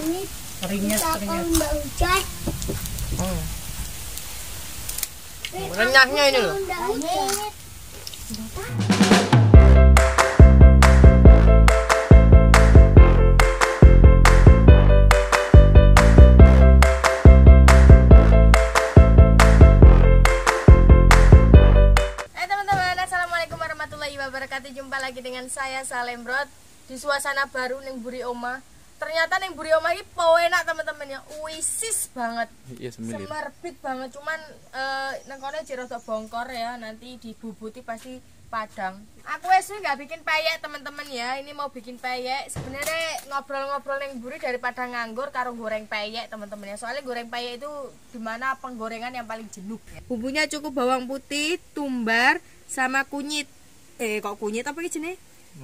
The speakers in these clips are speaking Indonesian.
Keringet. Renyahnya ini loh. Jumpa lagi dengan saya Salembrot di suasana baru ning Buri Oma. Ternyata ning Buri Oma ini enak teman-teman ya. Wisis banget. Iya, semerbit banget. Cuman nang kono jero rada bongkor ya. Nanti dibubuti pasti padang. Aku wis nggak bikin peyek teman-teman ya. Ini mau bikin peyek. Sebenarnya ngobrol-ngobrol ning Buri daripada nganggur karo goreng peyek teman-teman ya. Soalnya goreng peyek itu dimana penggorengan yang paling jenuh ya. Bumbunya cukup bawang putih, tumbar, sama kunyit. Kok kunyit apa jenis?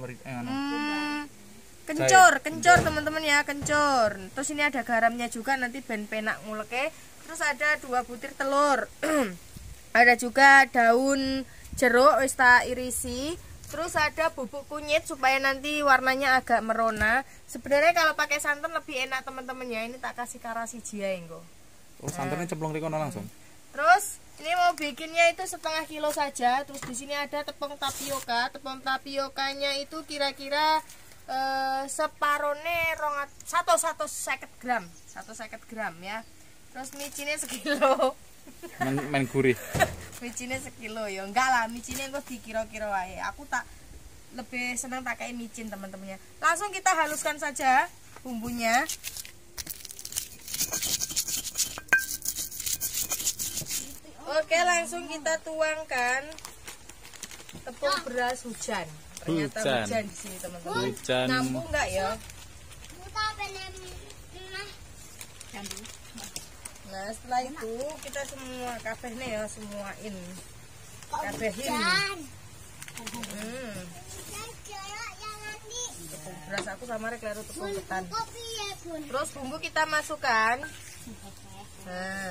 Kencur teman-teman ya, kencur. Terus ini ada garamnya juga nanti ben penak nguleke. Terus ada 2 butir telur. Ada juga daun jeruk wis tak irisi. Terus ada bubuk kunyit supaya nanti warnanya agak merona. Sebenarnya kalau pakai santan lebih enak teman-teman ya. Ini tak kasih karasi jia engko. Oh, santannya cemplung rikono langsung. Terus ini mau bikinnya itu 1/2 kilo saja. Terus di sini ada tepung tapioka. Tepung tapiokanya itu kira-kira separone 150 gram. 150 gram ya. Terus micinnya sekilo. Main gurih. Micinnya sekilo ya. Enggak lah, micinnya kok dikira-kira wae. Aku tak lebih senang pakai micin teman-temannya. Langsung kita haluskan saja bumbunya. Oke, langsung kita tuangkan tepung beras hujan. Ternyata hujan di sini teman-teman. Nyambung nggak ya? Nah, setelah itu kita semua kabehnya ya semuain. Kabehin. Tepung beras aku sama kleru tepung ketan. Terus bumbu kita masukkan. Nah.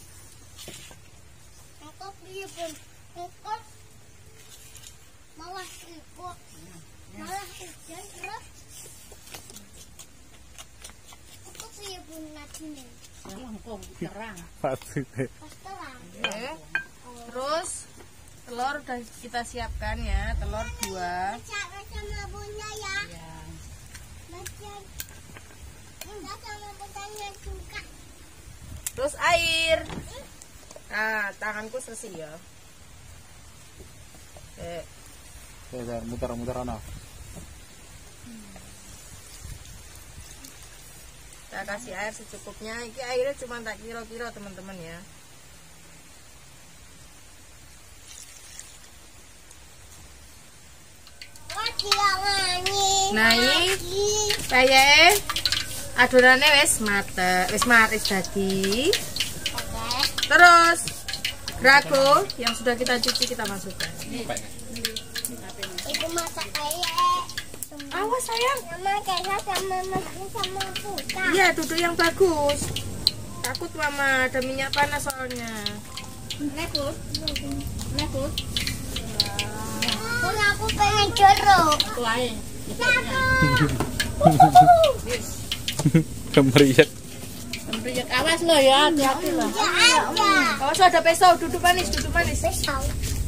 Malah ikut hujan terus aku punya bunga ini terang. Terus telur udah kita siapkan ya, telur 2. Sama bunga ya. Sama bunganya juga. Terus air. Nah, tanganku sesi ya. Muter-muter ana. Kita kasih air secukupnya. Ini airnya cuma tak kira-kira teman-teman ya. Nah, ini peyek adonannya wis mateng, wis dadi. Terus grago yang sudah kita cuci kita masukkan. Ibu masak peyek. Awas sayang. Mama kayak sama putar. Iya, duduk yang bagus. Takut mama ada minyak panas soalnya. Nekut. Aku pengen jeruk. Kemeriak. Awas lo ya, hati-hati lo. Awas ada pisau, duduk manis. Pisau.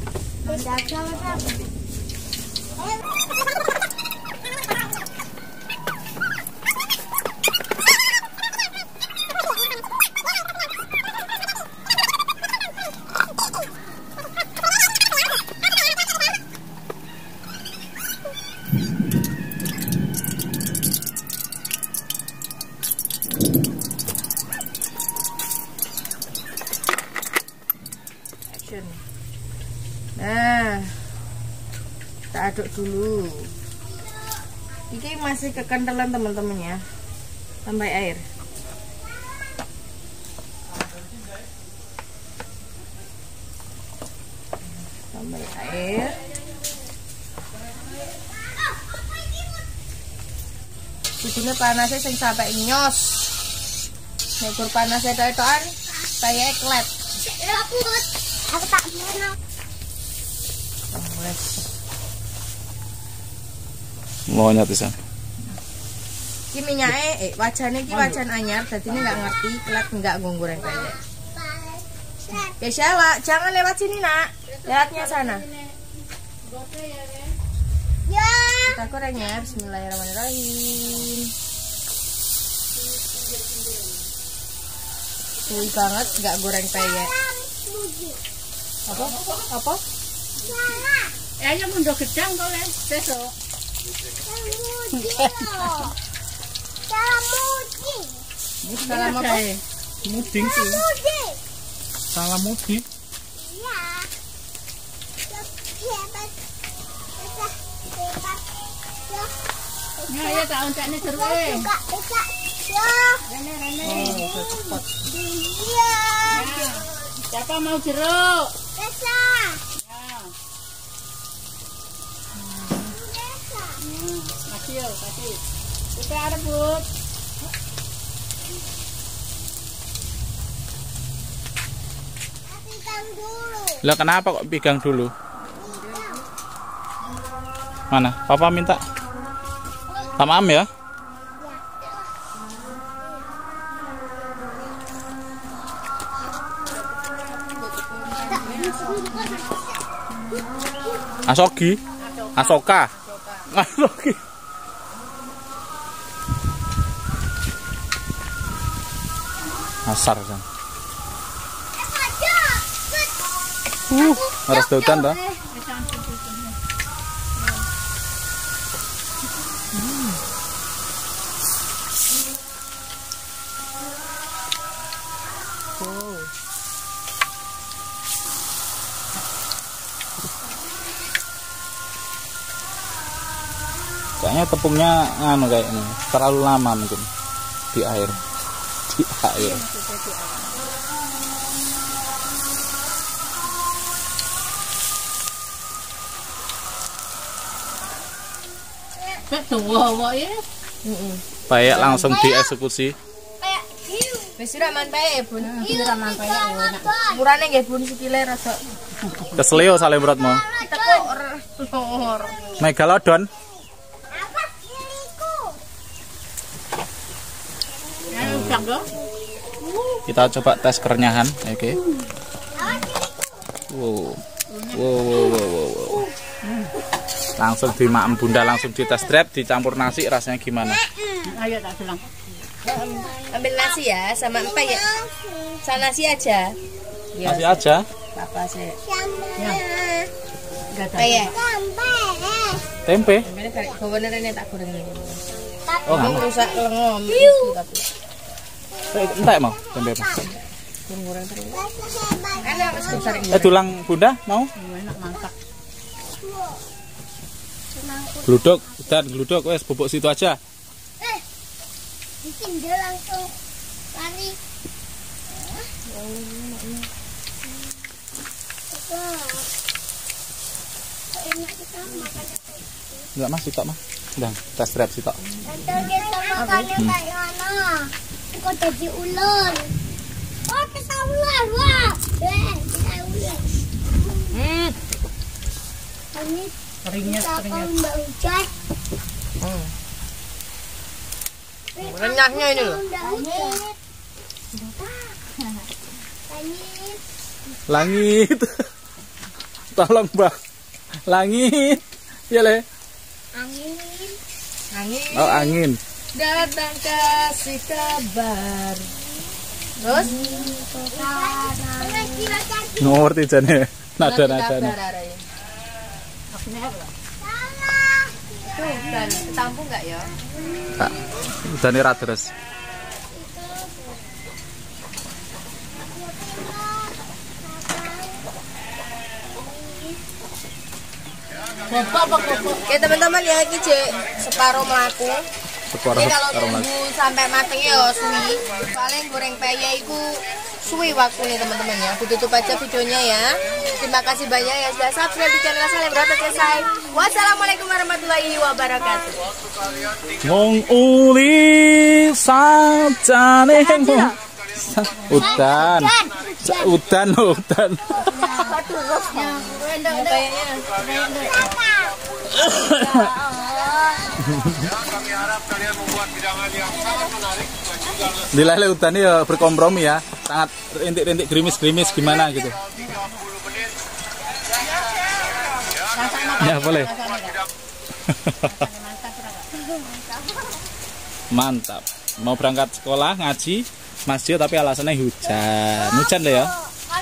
Nah, kita aduk dulu. Ini masih kekentalan teman-teman ya. Tambah air. Tambah air. Sudune panasnya sing sampai nyos. Nek gur panasnya tok-tokan kayak klet. Aku tak mau. Maunya tuh san. Ki minyake wajane ki wajan anyar, dadine enggak ngerti kelet enggak goreng peyek. Keisha, jangan lewat sini, Nak. Lihatnya sana. Ya. Kita goreng ya, bismillahirrahmanirrahim. Suwi banget enggak goreng peyek. Apa? Ayo mundur gedang kok le, besok. Salam apa? Muding sih. Salam mudik. Ya ya tak oncakne jeruk e. Rene. Cepet. Siapa mau jeruk? Kasih. Kita ada Bud. Lah kenapa kok pegang dulu? Mana? Papa minta. Sama Am ya? Asogi? Asoka? Asogi. Asar kan. Harus dautan dah. Kayaknya tepungnya kayaknya terlalu lama mungkin di air. Peyek langsung dieksekusi. Wis raman peyek, Bun. Raman peyek. Murane nggih, Bun, sikile rada. Kesleo salembrotmu. Teko lor. Megalodon. Kita coba tes kerenyahan, oke. Wow. Langsung dimakan Bunda, langsung di tes drive, dicampur nasi, rasanya gimana? Ayo tak bilang. Ambil nasi ya, sama empek ya. Sama nasi aja. Nasi aja. Papa sih. Enggak ada. Peyek. Tempe. Bener-bener tak goreng ini. Oh, nggak mau. Rusak lengom. Entek mau tempe apa? Goreng terus. Enak wis besar ini. Tulang Bunda mau? Enak mantap. Gluduk wes bubuk situ aja. Bikin dia langsung lari. Enggak Mas, sitok Mas. Ndang, tes drive sitok. Nanti kita makannya kayak mana? Kok jadi ular? Oh, kita ular, wah. Kita ular. Ini Keringet. Mbak Ujan. Renyahnya ini loh. Langit. Tolong, Mbak. Langit. Ya, Le. Angin. Oh, angin. Datang kasih kabar. Terus? Ngerti jane. Nada-nadane. Tuh, dan ketampung nggak ya? Kak, udane ra deres. Oke teman-teman ya, ini separuh melaku. Separuh Jadi kalau aroma. tunggu sampai mateng ya suwi. Paling goreng peyek itu suwi waktunya teman-teman ya. Ditutup aja videonya ya. Terima kasih banyak yang sudah subscribe di channel Salembrot. Selesai. Wassalamualaikum warahmatullahi wabarakatuh. Wong uli sajane udan. Kayaknya. Kami harap kalian membuat hidangan yang sangat menarik dan juga Di Lele Hutan ya berkompromi ya, sangat rintik-rintik gerimis-gerimis gimana gitu. 30 menit. Ya boleh. Mantap. Mau berangkat sekolah ngaji, masjid tapi alasannya hujan. Hujan deh ya.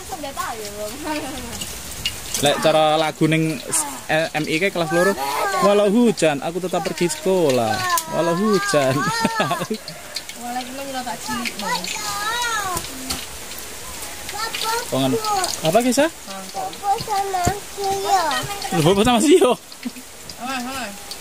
Lek cara lagu ning MIK kelas loro, walau hujan aku tetap pergi sekolah. Walau hujan. Walau gimana nyelot tak cilik. Pongan. Apa kisah? Bobo sama Sio. Bobo sama Sio. Hoi.